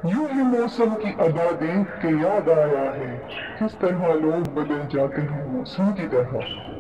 यूं ही मौसम की अदा देख के याद आया है, किस तरह लोग बदल जाते हैं मौसम की तरह।